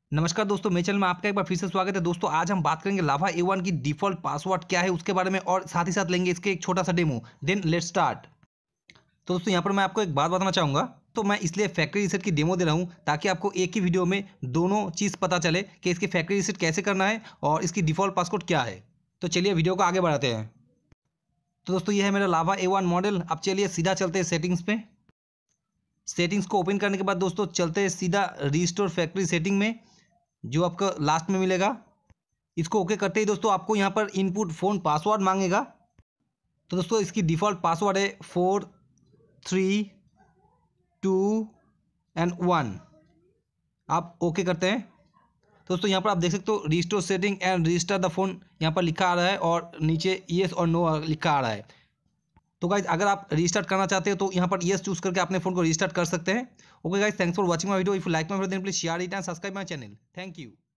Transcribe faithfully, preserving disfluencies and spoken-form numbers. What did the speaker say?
नमस्कार दोस्तों, मेरे चैनल में आपका एक बार फिर से स्वागत है। दोस्तों आज हम बात करेंगे लावा ए वन की डिफ़ॉल्ट पासवर्ड क्या है उसके बारे में और साथ ही साथ लेंगे इसके एक छोटा सा डेमो। Then let's start. तो दोस्तों यहाँ पर मैं आपको एक बात बताना चाहूँगा। तो मैं इसलिए फैक्ट्री रीसेट की डेमो दे रहा हूँ ताकि आपको एक ही वीडियो में दोनों चीज़ पता चले कि इसकी फैक्ट्री रीसेट कैसे करना है और इसकी डिफ़ॉल्ट पासवर्ड क्या है। तो चलिए वीडियो को आगे बढ़ाते हैं। तो दोस्तों ये है मेरा लावा ए वन मॉडल। अब चलिए सीधा चलते हैं सेटिंग्स पे। सेटिंग्स को ओपन करने के बाद दोस्तों चलते हैं सीधा रिस्टोर फैक्ट्री सेटिंग में, जो आपको लास्ट में मिलेगा। इसको ओके करते ही दोस्तों आपको यहाँ पर इनपुट फ़ोन पासवर्ड मांगेगा। तो दोस्तों इसकी डिफ़ॉल्ट पासवर्ड है four three two and one. आप ओके करते हैं। दोस्तों यहाँ पर आप देख सकते हो restore setting and register the phone यहाँ पर लिखा आ रहा है और नीचे येस और नो लिखा आ रहा है। तो गाइज अगर आप रीस्टार्ट करना चाहते हो तो यहाँ पर येस चूज़ करके अपने फ़ोन को रीस्टार्ट कर सकते हैं। Okay guys, thanks for watching my video. If you like my video then please share it and subscribe my channel. Thank you.